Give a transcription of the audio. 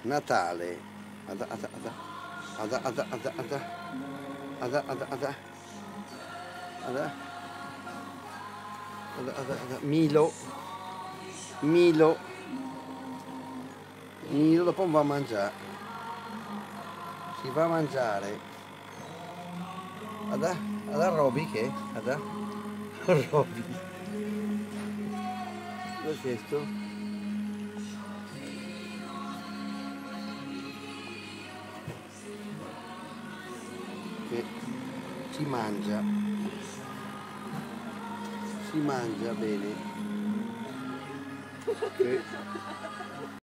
Natale. Ada, ada, ada. Ada, ada, ada, ada. Ada, ada, ada. Ada. Ada, ada, ada. Milo. Milo. Milo dopo va a mangiare. Si va a mangiare. Ada, ada Roby che? Ada? Roby. Cosa è questo? Che si mangia bene. Che